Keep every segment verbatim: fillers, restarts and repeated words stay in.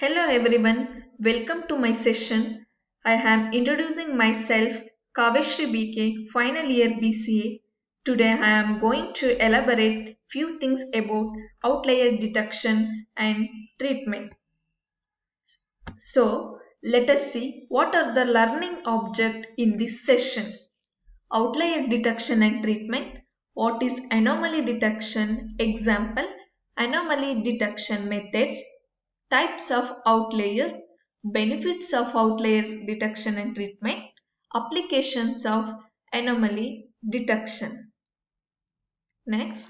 Hello everyone, welcome to my session. I am introducing myself, Kaveshri B K, final year B C A. Today I am going to elaborate few things about outlier detection and treatment. So let us see what are the learning object in this session. Outlier detection and treatment. What is anomaly detection? Example, anomaly detection methods. Types of outlier, benefits of outlier detection and treatment, applications of anomaly detection. Next,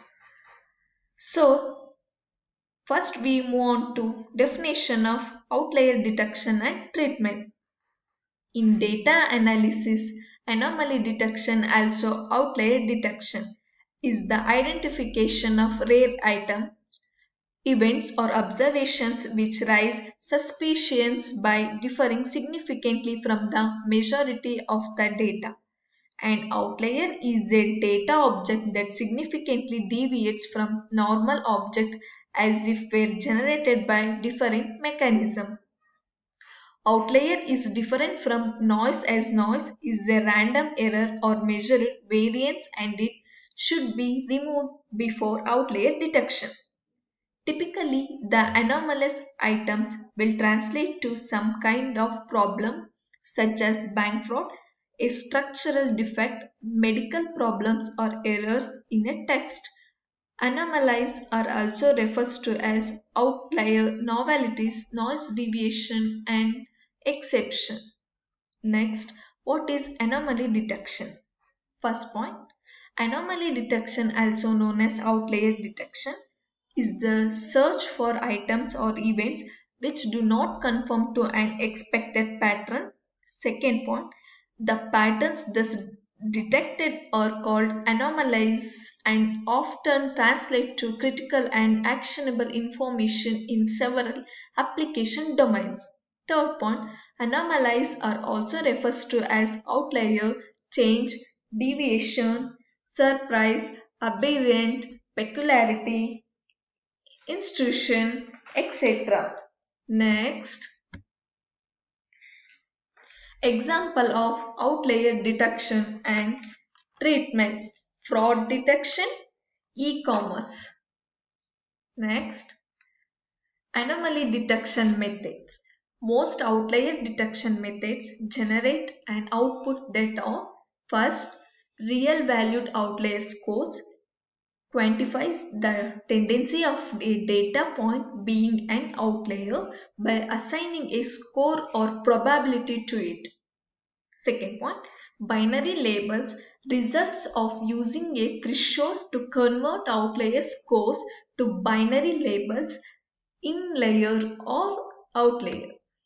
so first we move on to definition of outlier detection and treatment. In data analysis, anomaly detection, also outlier detection, is the identification of rare items, events or observations which raise suspicions by differing significantly from the majority of the data. An outlier is a data object that significantly deviates from normal object as if were generated by different mechanism. Outlier is different from noise as noise is a random error or measured variance and it should be removed before outlier detection. Typically, the anomalous items will translate to some kind of problem such as bank fraud, a structural defect, medical problems or errors in a text. Anomalies are also referred to as outlier, novelities, noise deviation and exception. Next, what is anomaly detection? First point, anomaly detection, also known as outlier detection, is the search for items or events which do not conform to an expected pattern. Second point, the patterns thus detected are called anomalies and often translate to critical and actionable information in several application domains. Third point, anomalies are also referred to as outlier, change, deviation, surprise, aberrant, peculiarity, institution, et cetera. Next, example of outlier detection and treatment: fraud detection, e-commerce. Next, anomaly detection methods. Most outlier detection methods generate an output that are: first, real valued outlier scores, quantifies the tendency of a data point being an outlier by assigning a score or probability to it. Second point, binary labels, results of using a threshold to convert outlier scores to binary labels, inlier or outlier.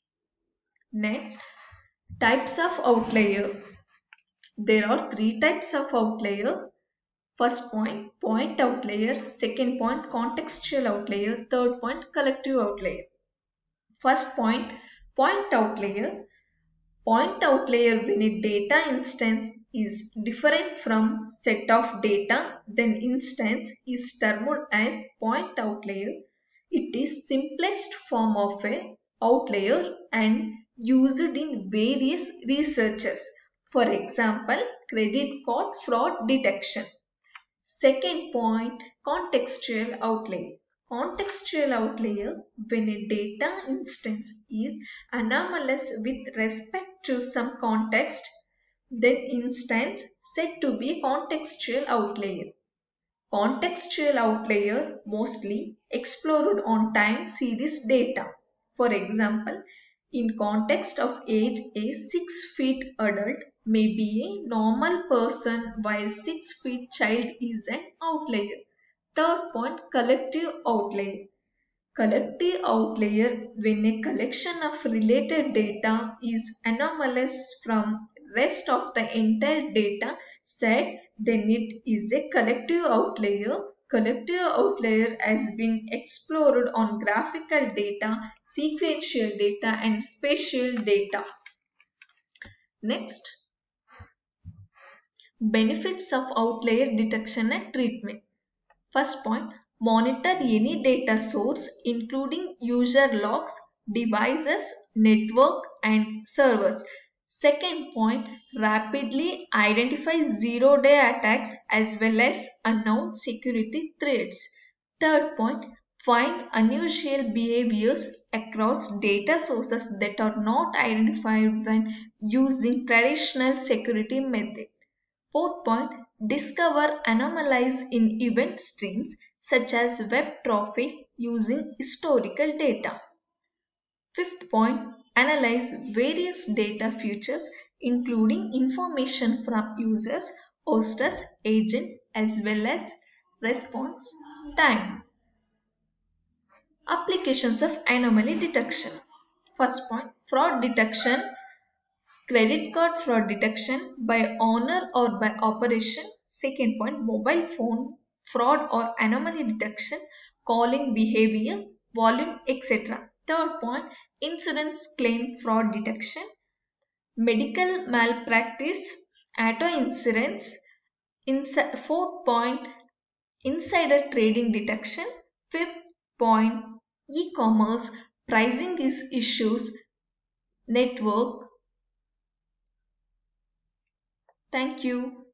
Next, types of outlier. There are three types of outlier. First point, point outlier. Second point, contextual outlier. Third point, collective outlier. First point, point outlier. Point outlier when a data instance is different from set of data, then instance is termed as point outlier. It is simplest form of a outlier and used in various researches. For example, credit card fraud detection. Second point, contextual outlier. Contextual outlier when a data instance is anomalous with respect to some context, then instance said to be contextual outlier. Contextual outlier mostly explored on time series data. For example, in context of age, a six feet adult may be a normal person while six feet child is an outlier. Third point, collective outlier. Collective outlier when a collection of related data is anomalous from rest of the entire data set, then it is a collective outlier. Collective outlier has been explored on graphical data, sequential data and spatial data. Next, benefits of outlier detection and treatment. First point, monitor any data source including user logs, devices, network and servers. Second point, rapidly identify zero-day attacks as well as unknown security threats. Third point, find unusual behaviors across data sources that are not identified when using traditional security methods. Fourth point, discover anomalies in event streams such as web traffic using historical data. Fifth point, analyze various data features including information from users, hostess, agent as well as response time. Applications of anomaly detection. First point, fraud detection, credit card fraud detection by owner or by operation. Second point, mobile phone fraud or anomaly detection, calling behavior, volume, et cetera. Third point, insurance claim fraud detection, medical malpractice, auto insurance. Insi- fourth point, insider trading detection. Fifth point, e-commerce pricing is issues network. Thank you.